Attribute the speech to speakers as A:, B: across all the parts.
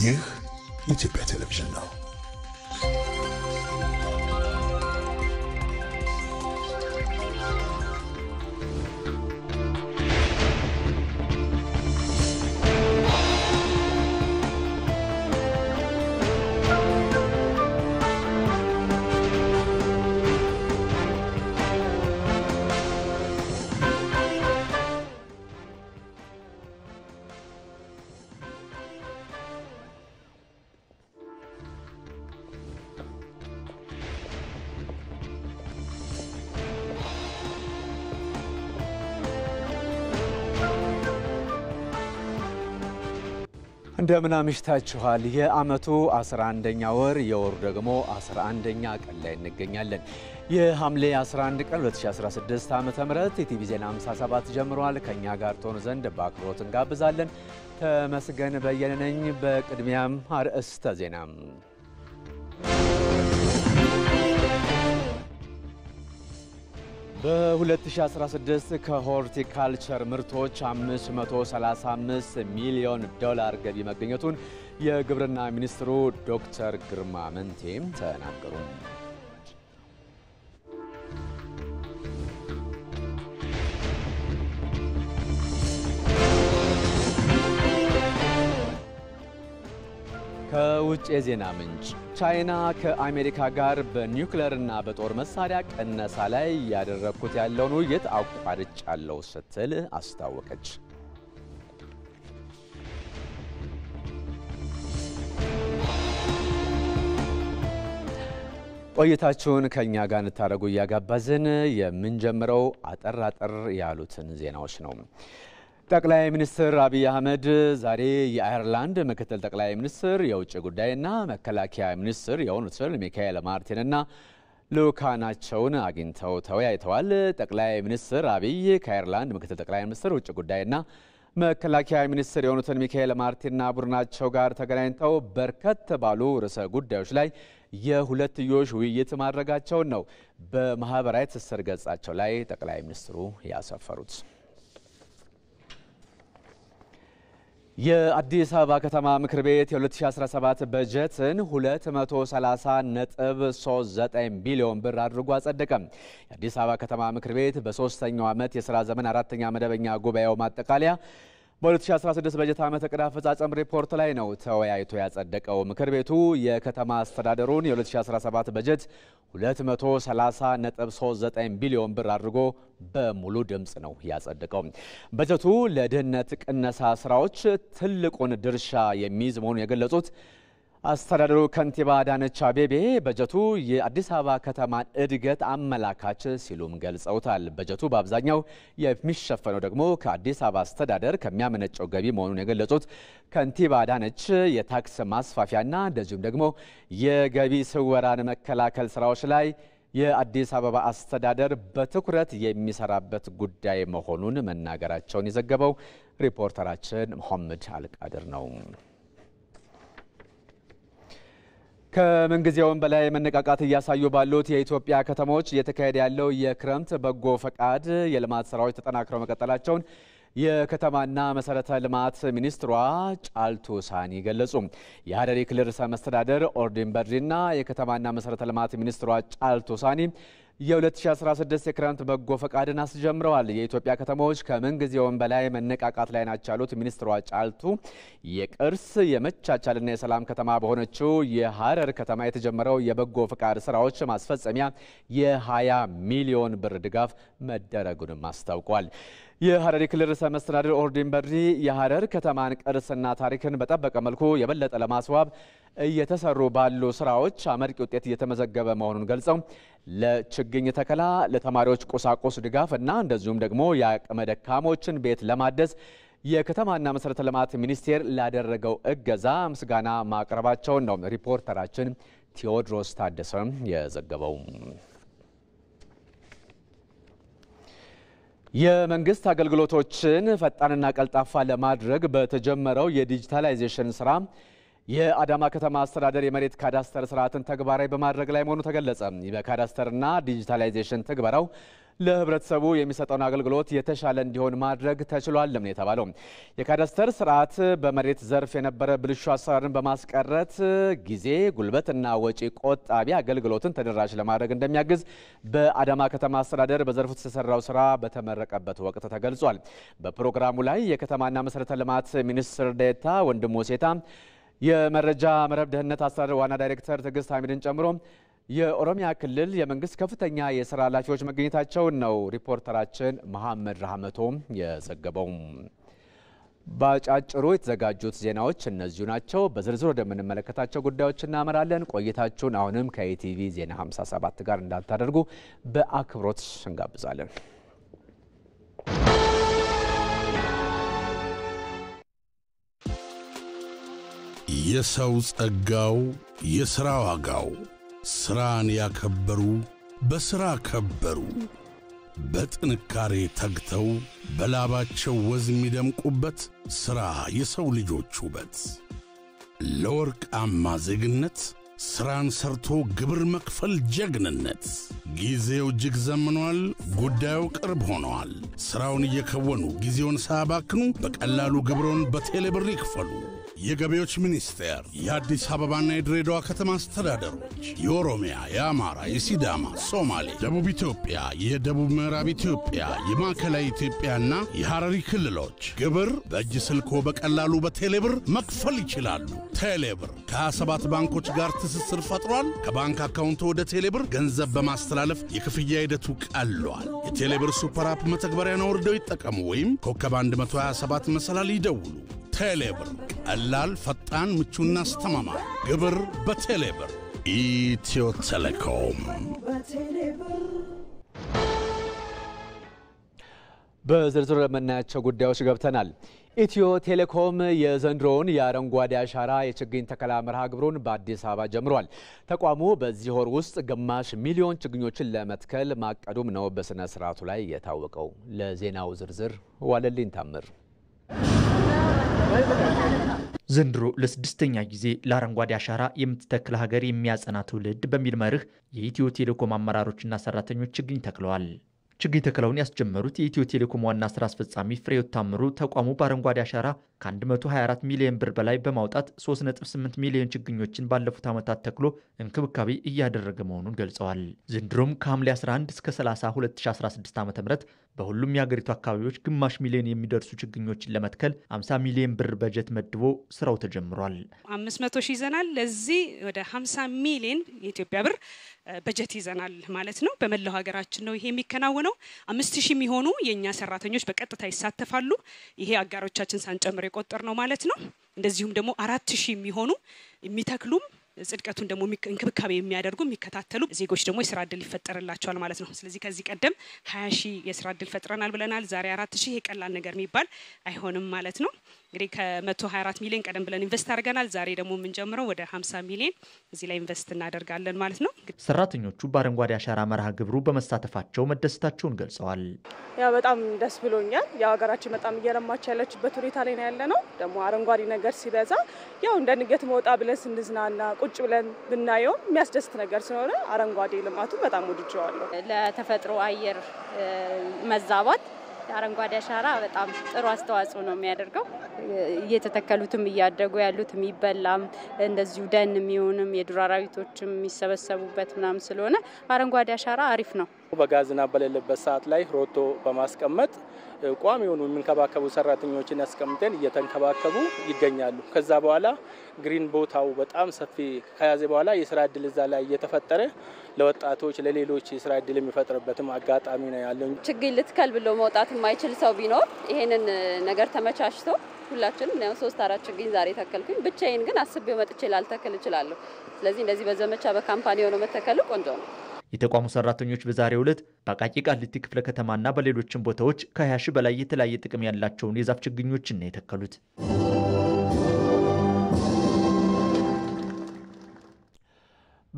A: ይህ የኢትዮጵያ ቴሌቪዥን ነው። እንደምን አምሽታችኋል። የዓመቱ 11ኛ ወር የወሩ ደግሞ 11ኛ ቀን ላይ እንገኛለን። የሐምሌ 11 ቀን 2016 ዓ.ም የቲቪ ዜና 57 ጀምሯል። ከኛ ጋር ትሆኑ ዘንድ በአክብሮት እንጋብዛለን። ተመስገን በየነ ነኝ። በቅድሚያም አርዕስተ ዜና። በ2016 ከሆርቲካልቸር ምርቶች $535 ሚሊዮን ገቢ መገኘቱን የግብርና ሚኒስትሩ ዶክተር ግርማ መንቴም ተናገሩ። ከውጭ የዜና ምንጭ ቻይና ከአሜሪካ ጋር በኒውክሌርና በጦር መሳሪያ ቀነሳ ላይ ያደረኩት ያለውን ውይይት አቋርጫለሁ ስትል አስታወቀች። ቆይታችሁን ከኛ ጋር እንታረጉ እያጋባዝን የምንጀምረው አጠር ያሉትን ዜናዎች ነው። ጠቅላይ ሚኒስትር አብይ አህመድ ዛሬ የአየርላንድ ምክትል ጠቅላይ ሚኒስትር የውጭ ጉዳይና መከላከያ ሚኒስትር የሆኑትን ሚካኤል ማርቲንና ልኡካናቸውን አግኝተው ተወያይተዋል። ጠቅላይ ሚኒስትር አብይ ከአየርላንድ ምክትል ጠቅላይ ሚኒስትር ውጭ ጉዳይና መከላከያ ሚኒስትር የሆኑትን ሚካኤል ማርቲንና ቡድናቸው ጋር ተገናኝተው በርከት ባሉ ርዕሰ ጉዳዮች ላይ የሁለትዮሽ ውይይት ማድረጋቸውን ነው በማህበራዊ ትስስር ገጻቸው ላይ ጠቅላይ ሚኒስትሩ ያሰፈሩት። የአዲስ አበባ ከተማ ምክር ቤት የ2017 በጀትን 230.39 ቢሊዮን ብር አድርጎ አጸደቀ። የአዲስ አበባ ከተማ ምክር ቤት በ3ኛው ዓመት የሥራ ዘመን 4ኛ መደበኛ ጉባኤው ማጠቃለያ በ2016 በጀት ዓመት ዕቅድ አፈጻጸም ሪፖርት ላይ ነው ተወያይቶ ያጸደቀው። ምክር ቤቱ የከተማ አስተዳደሩን የ2017 በጀት 230.39 ቢሊዮን ብር አድርጎ በሙሉ ድምጽ ነው ያጸደቀው። በጀቱ ለድህነት ቅነሳ ስራዎች ትልቁን ድርሻ የሚይዝ መሆኑን የገለጹት አስተዳደሩ ከንቲባ አዳነች አቤቤ በጀቱ የአዲስ አበባ ከተማን እድገት አመላካች ሲሉም ገልጸውታል። በጀቱ በአብዛኛው የሚሸፈነው ደግሞ ከአዲስ አበባ አስተዳደር ከሚያመነጨው ገቢ መሆኑን የገለጹት ከንቲባ አዳነች የታክስ ማስፋፊያና እንደዚሁም ደግሞ የገቢ ስወራን መከላከል ስራዎች ላይ የአዲስ አበባ አስተዳደር በትኩረት የሚሰራበት ጉዳይ መሆኑን መናገራቸውን የዘገበው ሪፖርተራችን መሐመድ አልቃድር ነው። ከምንጊዜውም በላይ መነቃቃት እያሳዩ ባሉት የኢትዮጵያ ከተሞች እየተካሄደ ያለው የክረምት በጎ ፈቃድ የልማት ስራዎች ተጠናክረው መቀጠላቸውን የከተማና መሰረተ ልማት ሚኒስትሯ ጫልቱ ሳኒ ገለጹ። የሐረሪ ክልል ርዕሰ መስተዳድር ኦርዲን በድሪና የከተማና መሰረተ ልማት ሚኒስትሯ ጫልቱ ሳኒ የ2016 የክረምት በጎ ፈቃድን አስጀምረዋል። የኢትዮጵያ ከተሞች ከምንጊዜውም በላይ መነቃቃት ላይ ናቸው ያሉት ሚኒስትሯ ጫልቱ የቅርስ የመቻቻልና የሰላም ከተማ በሆነችው የሐረር ከተማ የተጀመረው የበጎ ፈቃድ ስራዎች ማስፈጸሚያ የ20 ሚሊዮን ብር ድጋፍ መደረጉንም አስታውቋል። የሐረሪ ክልል ርዕሰ መስተዳድር ኦርዲን በድሪ የሐረር ከተማን ቅርስና ታሪክን በጠበቀ መልኩ የበለጠ ለማስዋብ እየተሰሩ ባሉ ስራዎች አመርቂ ውጤት እየተመዘገበ መሆኑን ገልጸው ለችግኝ ተከላ፣ ለተማሪዎች ቁሳቁስ ድጋፍ እና እንደዚሁም ደግሞ የአቅመ ደካሞችን ቤት ለማደስ የከተማና መሰረተ ልማት ሚኒስቴር ላደረገው እገዛ ምስጋና ማቅረባቸውን ነው ሪፖርተራችን ቴዎድሮስ ታደሰ የዘገበው። የመንግስት አገልግሎቶችን ፈጣንና ቀልጣፋ ለማድረግ በተጀመረው የዲጂታላይዜሽን ስራ የአዳማ ከተማ አስተዳደር የመሬት ካዳስተር ስርዓትን ተግባራዊ በማድረግ ላይ መሆኑ ተገለጸ። በካዳስተርና ዲጂታላይዜሽን ትግበራው ለህብረተሰቡ የሚሰጠውን አገልግሎት የተሻለ እንዲሆን ማድረግ ተችሏልም ነው የተባለው። የካዳስተር ስርዓት በመሬት ዘርፍ የነበረ ብልሹ አሰራርን በማስቀረት ጊዜ፣ ጉልበትና ወጪ ቆጣቢ አገልግሎትን ተደራሽ ለማድረግ እንደሚያግዝ በአዳማ ከተማ አስተዳደር በዘርፉ የተሰራው ስራ በተመረቀበት ወቅት ተገልጿል። በፕሮግራሙ ላይ የከተማና መሰረተ ልማት ሚኒስትር ዴኤታ ወንድሙ ሴታ፣ የመረጃ መረብ ደህንነት አስተዳደር ዋና ዳይሬክተር ትዕግስት ሐሚድን ጨምሮ የኦሮሚያ ክልል የመንግስት ከፍተኛ የስራ ኃላፊዎች መገኘታቸውን ነው ሪፖርተራችን መሐመድ ረህመቶም የዘገበው። ባጫጭሩ የተዘጋጁት ዜናዎች እነዚሁ ናቸው። በዝርዝር ወደምንመለከታቸው ጉዳዮች እናመራለን። ቆይታችሁን አሁንም ከኢቲቪ ዜና 57 ጋር እንዳታደርጉ በአክብሮት እንጋብዛለን።
B: የሰው ጸጋው የሥራ ዋጋው ስራን ያከበሩ በስራ ከበሩ በጥንካሬ ተግተው በላባቸው ወዝ የሚደምቁበት ስራ የሰው ልጆች ውበት ለወርቃማ ዜግነት ስራን ሰርቶ ግብር መክፈል ጀግንነት ጊዜው እጅግ ዘመኗል ጉዳዩ ቅርብ ሆኗል ስራውን እየከወኑ ጊዜውን ሳያባክኑ በቀላሉ ግብሮን በቴሌብር ይክፈሉ የገቢዎች ሚኒስቴር የአዲስ አበባና የድሬዳዋ ከተማ አስተዳደሮች የኦሮሚያ የአማራ የሲዳማ ሶማሌ ደቡብ ኢትዮጵያ የደቡብ ምዕራብ ኢትዮጵያ የማዕከላዊ ኢትዮጵያና የሐረሪ ክልሎች ግብር በእጅ ስልኮ በቀላሉ በቴሌብር መክፈል ይችላሉ ቴሌብር ከ27 ባንኮች ጋር ትስስር ፈጥሯል ከባንክ አካውንቶ ወደ ቴሌብር ገንዘብ በማስተላለፍ የክፍያ ሂደቱ ቀሏል የቴሌብር ሱፐር አፕ መተግበሪያን አውርደው ይጠቀሙ ወይም ኮከብ 127 መሰላል ይደውሉ ቴሌብር ቀላል ፈጣን ምቹና አስተማማኝ ግብር በቴሌብር ኢትዮ ቴሌኮም
A: በዝርዝር ለምናያቸው ጉዳዮች ገብተናል። ኢትዮ ቴሌኮም የዘንድሮውን የአረንጓዴ አሻራ የችግኝ ተከላ መርሃ ግብሩን በአዲስ አበባ ጀምሯል። ተቋሙ በዚህ ወር ውስጥ ግማሽ ሚሊዮን ችግኞችን ለመትከል ማቀዱም ነው በስነ ስርዓቱ ላይ የታወቀው። ለዜናው ዝርዝር ዋለልኝ ታምር።
C: ዘንድሮ ለስድስተኛ ጊዜ ለአረንጓዴ አሻራ የምትተክል ሀገር የሚያጸና ትውልድ በሚል መርህ የኢትዮ ቴሌኮም አመራሮችና ሰራተኞች ችግኝ ተክለዋል። ችግኝ ተከላውን ያስጀመሩት የኢትዮ ቴሌኮም ዋና ስራ አስፈጻሚ ፍሬው ታምሩ ተቋሙ በአረንጓዴ አሻራ ከ124 ሚሊዮን ብር በላይ በማውጣት 3.8 ሚሊዮን ችግኞችን ባለፉት ዓመታት ተክሎ እንክብካቤ እያደረገ መሆኑን ገልጸዋል። ዘንድሮም ከሐምሌ 11 እስከ 30 2016 ዓ.ም በሁሉም የሀገሪቱ አካባቢዎች ግማሽ ሚሊዮን የሚደርሱ ችግኞችን ለመትከል 50 ሚሊዮን ብር በጀት መድቦ ስራው ተጀምሯል።
D: 500 ሺህ ይዘናል። ለዚህ ወደ 50 ሚሊዮን የኢትዮጵያ ብር በጀት ይዘናል ማለት ነው። በመላው ሀገራችን ነው ይሄ የሚከናወነው። 5000 የሚሆኑ የኛ ሰራተኞች በቀጥታ ይሳተፋሉ። ይሄ አጋሮቻችን ሳንጨምር የቆጠር ነው ማለት ነው። እንደዚሁም ደግሞ 4000 የሚሆኑ የሚተክሉም ጽድቀቱን ደግሞ እንክብካቤ የሚያደርጉ የሚከታተሉ ዜጎች ደግሞ የስራ ዕድል ይፈጠርላቸዋል ማለት ነው። ስለዚህ ከዚህ ቀደም 20000 የስራ ዕድል ፈጥረናል ብለናል። ዛሬ 4000 የቀላል ነገር የሚባል አይሆንም ማለት ነው። እንግዲህ ከ124 ሚሊዮን ቀደም ብለን ኢንቨስት አድርገናል። ዛሬ ደግሞ የምንጀምረው ወደ 50 ሚሊዮን እዚህ ላይ ኢንቨስት እናደርጋለን ማለት ነው።
C: ሰራተኞቹ በአረንጓዴ አሻራ መርሃ ግብሩ በመሳተፋቸው መደሰታቸውን ገልጸዋል።
E: ያ በጣም ደስ ብሎኛል። የሀገራችን በጣም እየለማች ያለችበት ሁኔታ ላይ ነው ያለነው። ደግሞ አረንጓዴ ነገር ሲበዛ ያው እንደ ንገት መውጣ ብለን ስንዝናና ቁጭ ብለን ብናየው የሚያስደስት ነገር ስለሆነ አረንጓዴ ልማቱ በጣም ወድጄዋለሁ።
F: ለተፈጥሮ አየር መዛባት አረንጓዴ አሻራ በጣም ጥሩ አስተዋጽኦ ነው የሚያደርገው። እየተተከሉትም እያደጉ ያሉት የሚበላም እንደዚሁ ደን የሚሆንም የዱር አራዊቶችም የሚሰበሰቡበት ምናምን ስለሆነ አረንጓዴ አሻራ አሪፍ ነው።
G: በጋዝና በሌለበት ሰዓት ላይ ሮቶ በማስቀመጥ ቋሚ የሆኑ የሚንከባከቡ ሰራተኞችን ያስቀምጠን እየተንከባከቡ ይገኛሉ። ከዛ በኋላ ግሪን ቦታው በጣም ሰፊ ከያዘ በኋላ የስራ ዕድል እዛ ላይ እየተፈጠረ ለወጣቶች ለሌሎች የስራ ዕድል የሚፈጥርበትም አጋጣሚ ነው ያለው።
H: ችግኝ ልትከል ብሎ መውጣት የማይችል ሰው ቢኖር ይሄንን ነገር ተመቻችቶ ሁላችንም ነው 3-4 ችግኝ ዛሬ ተከልኩኝ። ብቻዬን ግን አስቤው መጥቼ ላልተከል እችላለሁ። ስለዚህ እንደዚህ በዘመቻ በካምፓኒ ሆኖ መተከሉ ቆንጆ ነው።
C: የተቋሙ ሰራተኞች በዛሬው ዕለት በአቃቂ ቃሊቲ ክፍለ ከተማና በሌሎችም ቦታዎች ከ20 ሺህ በላይ የተለያየ ጥቅም ያላቸውን የዛፍ ችግኞችን ነው የተከሉት።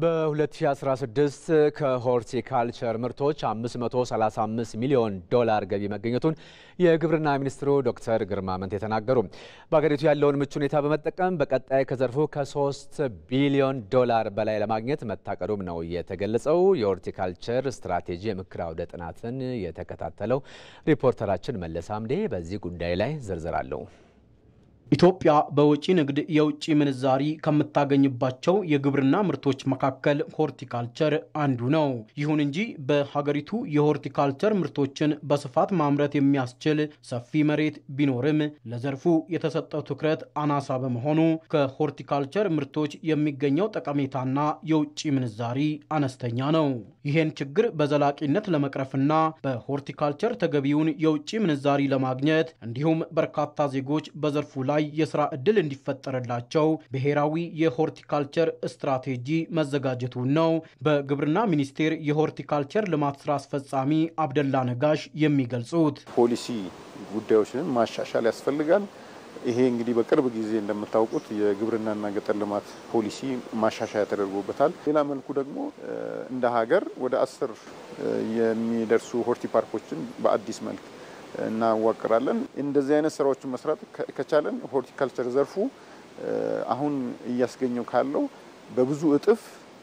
A: በ2016 ከሆርቲካልቸር ምርቶች 535 ሚሊዮን ዶላር ገቢ መገኘቱን የግብርና ሚኒስትሩ ዶክተር ግርማ አመንቴ ተናገሩ። በሀገሪቱ ያለውን ምቹ ሁኔታ በመጠቀም በቀጣይ ከዘርፉ ከ3 ቢሊዮን ዶላር በላይ ለማግኘት መታቀዱም ነው የተገለጸው። የሆርቲካልቸር ስትራቴጂ የምክር አውደ ጥናትን የተከታተለው ሪፖርተራችን መለስ አምዴ በዚህ ጉዳይ ላይ ዝርዝር አለው።
I: ኢትዮጵያ በውጪ ንግድ የውጪ ምንዛሪ ከምታገኝባቸው የግብርና ምርቶች መካከል ሆርቲካልቸር አንዱ ነው። ይሁን እንጂ በሀገሪቱ የሆርቲካልቸር ምርቶችን በስፋት ማምረት የሚያስችል ሰፊ መሬት ቢኖርም ለዘርፉ የተሰጠው ትኩረት አናሳ በመሆኑ ከሆርቲካልቸር ምርቶች የሚገኘው ጠቀሜታና የውጪ ምንዛሪ አነስተኛ ነው። ይህን ችግር በዘላቂነት ለመቅረፍና በሆርቲካልቸር ተገቢውን የውጪ ምንዛሪ ለማግኘት እንዲሁም በርካታ ዜጎች በዘርፉ ላይ የሥራ ዕድል እንዲፈጠርላቸው ብሔራዊ የሆርቲካልቸር ስትራቴጂ መዘጋጀቱ ነው በግብርና ሚኒስቴር የሆርቲካልቸር ልማት ሥራ አስፈጻሚ አብደላ ነጋሽ የሚገልጹት።
J: ፖሊሲ ጉዳዮችን ማሻሻል ያስፈልጋል። ይሄ እንግዲህ በቅርብ ጊዜ እንደምታውቁት የግብርናና ገጠር ልማት ፖሊሲ ማሻሻያ ተደርጎበታል። ሌላ መልኩ ደግሞ እንደ ሀገር ወደ 10 የሚደርሱ ሆርቲ ፓርኮችን በአዲስ መልክ እናዋቅራለን። እንደዚህ አይነት ስራዎችን መስራት ከቻለን ሆርቲካልቸር ዘርፉ አሁን እያስገኘው ካለው በብዙ እጥፍ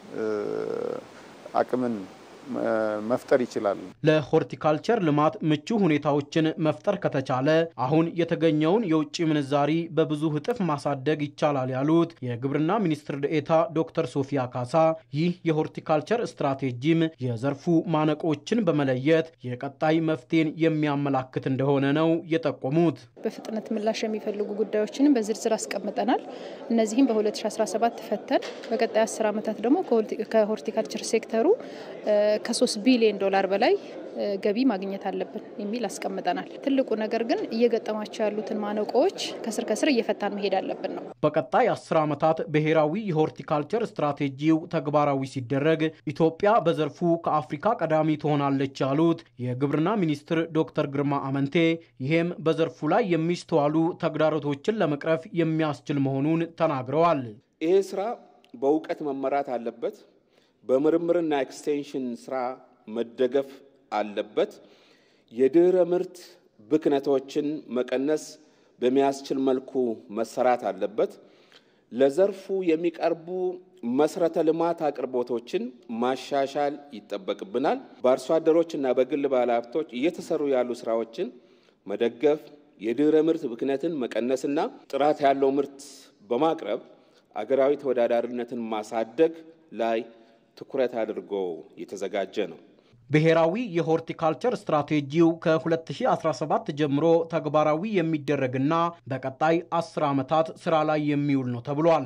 J: አቅምን መፍጠር ይችላል።
I: ለሆርቲካልቸር ልማት ምቹ ሁኔታዎችን መፍጠር ከተቻለ አሁን የተገኘውን የውጭ ምንዛሪ በብዙ እጥፍ ማሳደግ ይቻላል ያሉት የግብርና ሚኒስትር ዴኤታ ዶክተር ሶፊያ ካሳ ይህ የሆርቲካልቸር ስትራቴጂም የዘርፉ ማነቆችን በመለየት የቀጣይ መፍትሄን የሚያመላክት እንደሆነ ነው የጠቆሙት።
K: በፍጥነት ምላሽ የሚፈልጉ ጉዳዮችን በዝርዝር አስቀምጠናል። እነዚህም በ2017 ፈተን በቀጣይ 10 ዓመታት ደግሞ ከሆርቲካልቸር ሴክተሩ ከ3 ቢሊዮን ዶላር በላይ ገቢ ማግኘት አለብን የሚል አስቀምጠናል። ትልቁ ነገር ግን እየገጠማቸው ያሉትን ማነቆዎች ከስር እየፈታን መሄድ አለብን ነው።
I: በቀጣይ 10 ዓመታት ብሔራዊ የሆርቲካልቸር ስትራቴጂው ተግባራዊ ሲደረግ ኢትዮጵያ በዘርፉ ከአፍሪካ ቀዳሚ ትሆናለች ያሉት የግብርና ሚኒስትር ዶክተር ግርማ አመንቴ ይህም በዘርፉ ላይ የሚስተዋሉ ተግዳሮቶችን ለመቅረፍ የሚያስችል መሆኑን ተናግረዋል።
L: ይሄ ስራ በእውቀት መመራት አለበት። በምርምርና ኤክስቴንሽን ስራ መደገፍ አለበት። የድህረ ምርት ብክነቶችን መቀነስ በሚያስችል መልኩ መሰራት አለበት። ለዘርፉ የሚቀርቡ መሰረተ ልማት አቅርቦቶችን ማሻሻል ይጠበቅብናል። በአርሶ አደሮችና በግል ባለሀብቶች እየተሰሩ ያሉ ስራዎችን መደገፍ፣ የድህረ ምርት ብክነትን መቀነስና ጥራት ያለው ምርት በማቅረብ አገራዊ ተወዳዳሪነትን ማሳደግ ላይ ትኩረት አድርጎ የተዘጋጀ ነው።
I: ብሔራዊ የሆርቲካልቸር ስትራቴጂው ከ2017 ጀምሮ ተግባራዊ የሚደረግና በቀጣይ 10 ዓመታት ስራ ላይ የሚውል ነው ተብሏል።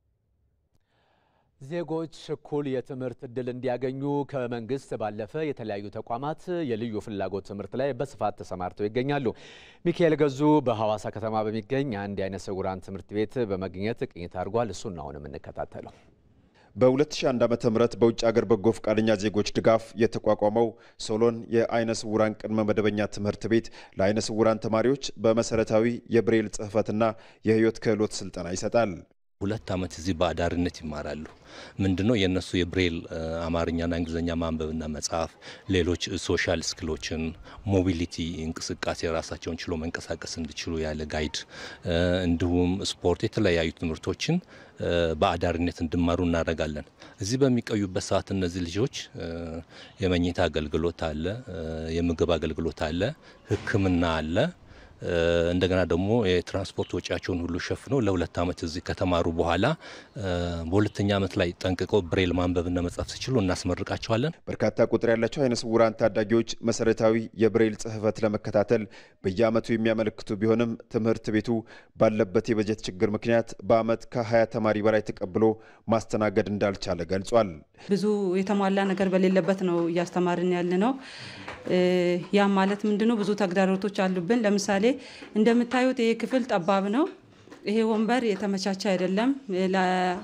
A: ዜጎች እኩል የትምህርት ዕድል እንዲያገኙ ከመንግስት ባለፈ የተለያዩ ተቋማት የልዩ ፍላጎት ትምህርት ላይ በስፋት ተሰማርተው ይገኛሉ። ሚካኤል ገዙ በሐዋሳ ከተማ በሚገኝ አንድ የዓይነ ስውራን ትምህርት ቤት በመገኘት ቅኝት አድርጓል። እሱን ነው የምንከታተለው።
M: በ2001 ዓ.ም በውጭ ሀገር በጎ ፈቃደኛ ዜጎች ድጋፍ የተቋቋመው ሶሎን የዓይነ ስውራን ቅድመ መደበኛ ትምህርት ቤት ለዓይነ ስውራን ተማሪዎች በመሰረታዊ የብሬል ጽሕፈትና የህይወት ክህሎት ስልጠና ይሰጣል።
N: 2 ዓመት እዚህ በአዳሪነት ይማራሉ። ምንድነው የነሱ የብሬል አማርኛና እንግሊዝኛ ማንበብና መጻፍ፣ ሌሎች ሶሻል ስኪሎችን፣ ሞቢሊቲ እንቅስቃሴ ራሳቸውን ችሎ መንቀሳቀስ እንዲችሉ ያለ ጋይድ፣ እንዲሁም ስፖርት፣ የተለያዩ ትምህርቶችን በአዳሪነት እንዲማሩ እናደርጋለን። እዚህ በሚቆዩበት ሰዓት እነዚህ ልጆች የመኝታ አገልግሎት አለ፣ የምግብ አገልግሎት አለ፣ ሕክምና አለ። እንደገና ደግሞ የትራንስፖርት ወጪያቸውን ሁሉ ሸፍነው ለ2 ዓመት እዚህ ከተማሩ በኋላ በሁለተኛ ዓመት ላይ ጠንቅቀው ብሬል ማንበብና መጻፍ ሲችሉ እናስመርቃቸዋለን።
M: በርካታ ቁጥር ያላቸው ዓይነ ስውራን ታዳጊዎች መሰረታዊ የብሬል ጽሕፈት ለመከታተል በየዓመቱ የሚያመለክቱ ቢሆንም ትምህርት ቤቱ ባለበት የበጀት ችግር ምክንያት በዓመት ከ20 ተማሪ በላይ ተቀብሎ ማስተናገድ እንዳልቻለ ገልጿል።
O: ብዙ የተሟላ ነገር በሌለበት ነው እያስተማርን ያለ ነው። ያ ማለት ምንድነው? ብዙ ተግዳሮቶች አሉብን። ለምሳሌ እንደምታዩት ይሄ ክፍል ጠባብ ነው። ይሄ ወንበር የተመቻቸ አይደለም።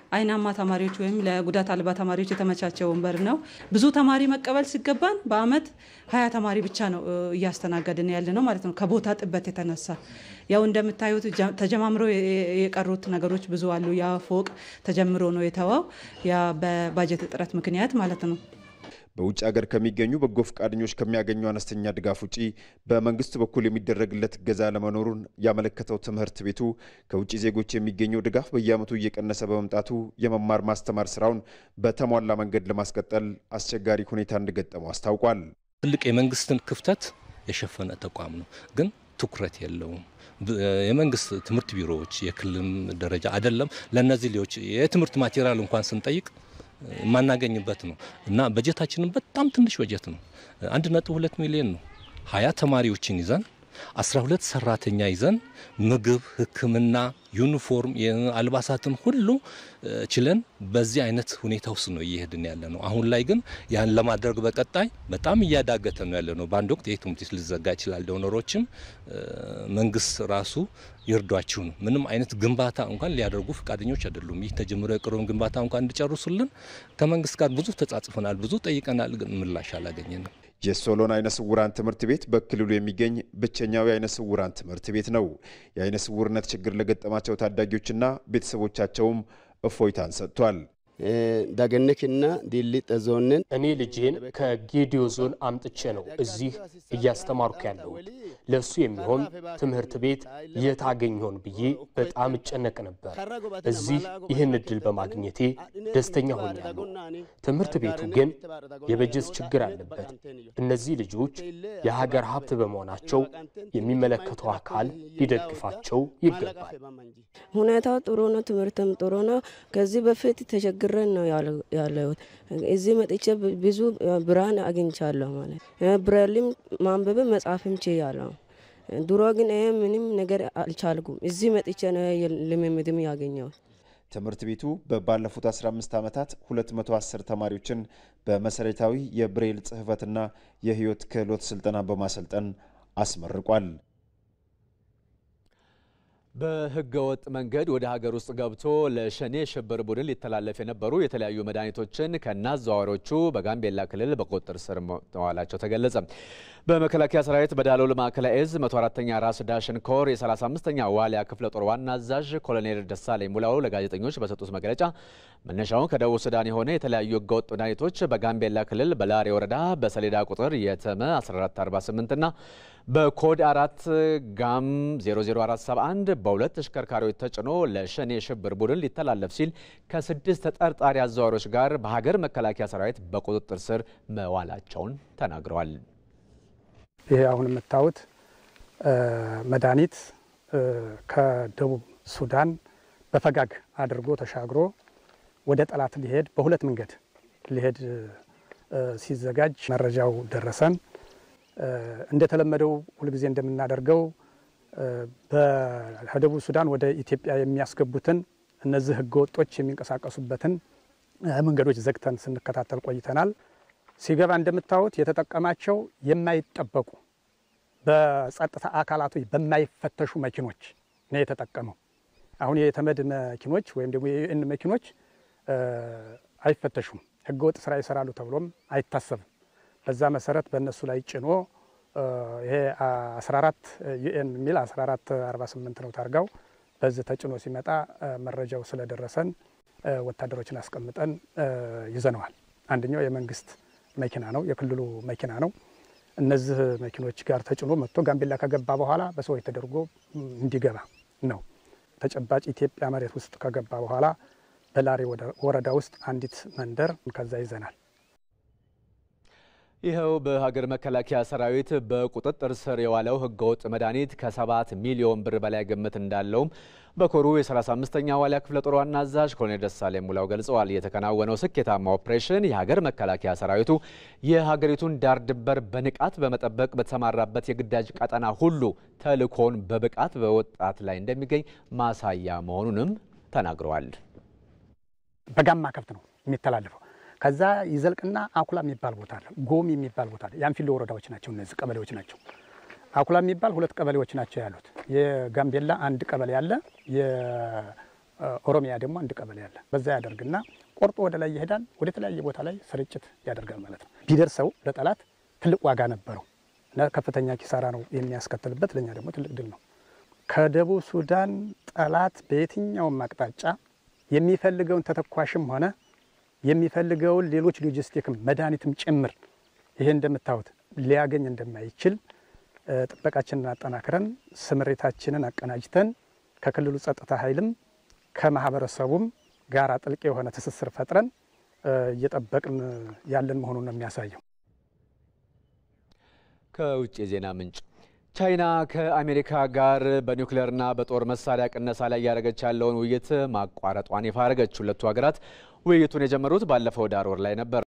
O: አይናማ ተማሪዎች ወይም ለጉዳት አልባ ተማሪዎች የተመቻቸ ወንበር ነው። ብዙ ተማሪ መቀበል ሲገባን በአመት 20 ተማሪ ብቻ ነው እያስተናገድን ያለ ነው ማለት ነው ከቦታ ጥበት የተነሳ። ያው እንደምታዩት ተጀማምሮ የቀሩት ነገሮች ብዙ አሉ። ያ ፎቅ ተጀምሮ ነው የተዋው ያ በባጀት እጥረት ምክንያት ማለት ነው።
M: በውጭ ሀገር ከሚገኙ በጎ ፈቃደኞች ከሚያገኙ አነስተኛ ድጋፍ ውጪ በመንግስት በኩል የሚደረግለት ገዛ ለመኖሩን ያመለከተው ትምህርት ቤቱ ከውጭ ዜጎች የሚገኘው ድጋፍ በየአመቱ እየቀነሰ በመምጣቱ የመማር ማስተማር ስራውን በተሟላ መንገድ ለማስቀጠል አስቸጋሪ ሁኔታ እንደገጠመው አስታውቋል።
N: ትልቅ የመንግስትን ክፍተት የሸፈነ ተቋም ነው፣ ግን ትኩረት የለውም። የመንግስት ትምህርት ቢሮዎች የክልል ደረጃ አይደለም ለነዚህ ልጆች የትምህርት ማቴሪያል እንኳን ስንጠይቅ ማናገኝበት ነው እና በጀታችንን በጣም ትንሽ በጀት ነው 1.2 ሚሊዮን ነው 20 ተማሪዎችን ይዘን 12 ሰራተኛ ይዘን ምግብ ህክምና ዩኒፎርም የአልባሳትን ሁሉ ችለን በዚህ አይነት ሁኔታ ውስጥ ነው እየሄድን ያለ ነው። አሁን ላይ ግን ያን ለማድረግ በቀጣይ በጣም እያዳገተ ነው ያለ ነው። በአንድ ወቅት የትምህርት ቤት ሊዘጋ ይችላል። ዶኖሮችም መንግስት ራሱ ይርዷችሁ ነው። ምንም አይነት ግንባታ እንኳን ሊያደርጉ ፈቃደኞች አይደሉም። ይህ ተጀምሮ የቀረውን ግንባታ እንኳን እንዲጨርሱልን ከመንግስት ጋር ብዙ ተጻጽፈናል፣ ብዙ ጠይቀናል፣ ግን ምላሽ አላገኘንም።
M: የሶሎን አይነ ስውራን ትምህርት ቤት በክልሉ የሚገኝ ብቸኛው የአይነ ስውራን ትምህርት ቤት ነው። የአይነ ስውርነት ችግር ለገጠማቸው ታዳጊዎችና ቤተሰቦቻቸውም እፎይታን ሰጥቷል።
P: ዳገነክና ዲሊጥ ዞንን
Q: እኔ ልጄን ከጌዲዮ ዞን አምጥቼ ነው እዚህ እያስተማርኩ ያለው። ለሱ የሚሆን ትምህርት ቤት የታገኘውን ብዬ በጣም እጨነቅ ነበር። እዚህ ይህን እድል በማግኘቴ ደስተኛ ሆኛለሁ። ትምህርት ቤቱ ግን የበጀት ችግር አለበት። እነዚህ ልጆች የሀገር ሀብት በመሆናቸው የሚመለከተው አካል ሊደግፋቸው ይገባል።
R: ሁኔታው ጥሩ ነው፣ ትምህርትም ጥሩ ነው። ከዚህ በፊት ተቸግረን ነው ያለው። እዚህ መጥቼ ብዙ ብርሃን አግኝቻለሁ ማለት ብሬልም ማንበብ መጻፍም ችያለሁ። ድሮ ግን ምንም ነገር አልቻልኩም። እዚህ መጥቼ ነው ልምምድም ያገኘው።
M: ትምህርት ቤቱ ባለፉት 15 ዓመታት 210 ተማሪዎችን በመሰረታዊ የብሬል ጽህፈትና የህይወት ክህሎት ስልጠና በማሰልጠን አስመርቋል።
A: በህገወጥ መንገድ ወደ ሀገር ውስጥ ገብቶ ለሸኔ ሽብር ቡድን ሊተላለፍ የነበሩ የተለያዩ መድኃኒቶችን ከናዘዋሪዎቹ በጋምቤላ ክልል በቁጥጥር ስር መዋላቸው ተገለጸ። በመከላከያ ሰራዊት በዳሎል ማዕከላዊ እዝ 104ኛ ራስ ዳሽን ኮር የ35ኛ ዋሊያ ክፍለ ጦር ዋና አዛዥ ኮሎኔል ደሳለኝ ሙላው ለጋዜጠኞች በሰጡት መግለጫ መነሻውን ከደቡብ ሱዳን የሆነ የተለያዩ ህገወጥ መድኃኒቶች በጋምቤላ ክልል በላሬ ወረዳ በሰሌዳ ቁጥር የተመ 1448 እና በኮድ 4 ጋም 00471 በሁለት ተሽከርካሪዎች ተጭኖ ለሸኔ ሽብር ቡድን ሊተላለፍ ሲል ከ6 ተጠርጣሪ አዘዋሪዎች ጋር በሀገር መከላከያ ሰራዊት በቁጥጥር ስር መዋላቸውን ተናግረዋል።
S: ይሄ አሁን የምታዩት መድኃኒት ከደቡብ ሱዳን በፈጋግ አድርጎ ተሻግሮ ወደ ጠላት ሊሄድ በሁለት መንገድ ሊሄድ ሲዘጋጅ መረጃው ደረሰን። እንደተለመደው ሁልጊዜ እንደምናደርገው በደቡብ ሱዳን ወደ ኢትዮጵያ የሚያስገቡትን እነዚህ ህገወጦች የሚንቀሳቀሱበትን መንገዶች ዘግተን ስንከታተል ቆይተናል። ሲገባ እንደምታዩት የተጠቀማቸው የማይጠበቁ በጸጥታ አካላቶች በማይፈተሹ መኪኖች ነው የተጠቀመው። አሁን የተመድ መኪኖች ወይም ደግሞ የዩኤን መኪኖች አይፈተሹም፣ ህገወጥ ስራ ይሰራሉ ተብሎም አይታሰብም። በዛ መሰረት በእነሱ ላይ ጭኖ ይሄ 14 ዩኤን የሚል 1448 ነው ታርጋው። በዚህ ተጭኖ ሲመጣ መረጃው ስለደረሰን ወታደሮችን አስቀምጠን ይዘነዋል። አንደኛው የመንግስት መኪና ነው፣ የክልሉ መኪና ነው። እነዚህ መኪኖች ጋር ተጭኖ መጥቶ ጋምቤላ ከገባ በኋላ በሰዎች ተደርጎ እንዲገባ ነው። ተጨባጭ ኢትዮጵያ መሬት ውስጥ ከገባ በኋላ በላሬ ወረዳ ውስጥ አንዲት መንደር ከዛ ይዘናል።
A: ይኸው በሀገር መከላከያ ሰራዊት በቁጥጥር ስር የዋለው ህገወጥ መድኃኒት ከ7 ሚሊዮን ብር በላይ ግምት እንዳለውም በኮሩ የ35ኛ ዋሊያ ክፍለ ጦር ዋና አዛዥ ኮሎኔል ደሳለኝ ሙላው ገልጸዋል። የተከናወነው ስኬታማ ኦፕሬሽን የሀገር መከላከያ ሰራዊቱ የሀገሪቱን ዳር ድንበር በንቃት በመጠበቅ በተሰማራበት የግዳጅ ቀጠና ሁሉ ተልእኮውን በብቃት በወጣት ላይ እንደሚገኝ ማሳያ መሆኑንም ተናግረዋል።
S: በጋማ ከብት ነው የሚተላለፈው። ከዛ ይዘልቅና አኩላ የሚባል ቦታ አለ፣ ጎም የሚባል ቦታ አለ። የአንፊሎ ወረዳዎች ናቸው እነዚህ ቀበሌዎች ናቸው። አኩላ የሚባል 2 ቀበሌዎች ናቸው ያሉት። የጋምቤላ አንድ ቀበሌ አለ፣ ኦሮሚያ ደግሞ አንድ ቀበሌ ያለ በዛ ያደርግና ቆርጦ ወደ ላይ ይሄዳል። ወደ ተለያየ ቦታ ላይ ስርጭት ያደርጋል ማለት ነው። ቢደርሰው ለጠላት ትልቅ ዋጋ ነበረው እና ከፍተኛ ኪሳራ ነው የሚያስከትልበት። ለኛ ደግሞ ትልቅ ድል ነው። ከደቡብ ሱዳን ጠላት በየትኛውም አቅጣጫ የሚፈልገውን ተተኳሽም ሆነ የሚፈልገውን ሌሎች ሎጂስቲክም መድኃኒትም ጭምር ይሄ እንደምታዩት ሊያገኝ እንደማይችል ጥበቃችንን አጠናክረን ስምሪታችንን አቀናጅተን ከክልሉ ጸጥታ ኃይልም ከማህበረሰቡም ጋር ጥልቅ የሆነ ትስስር ፈጥረን እየጠበቅን ያለን መሆኑን ነው የሚያሳየው።
A: ከውጭ የዜና ምንጭ ቻይና ከአሜሪካ ጋር በኒውክሌርና በጦር መሳሪያ ቅነሳ ላይ ያደረገች ያለውን ውይይት ማቋረጧን ይፋ አደረገች። ሁለቱ ሀገራት ውይይቱን የጀመሩት ባለፈው ዳር ወር ላይ ነበር።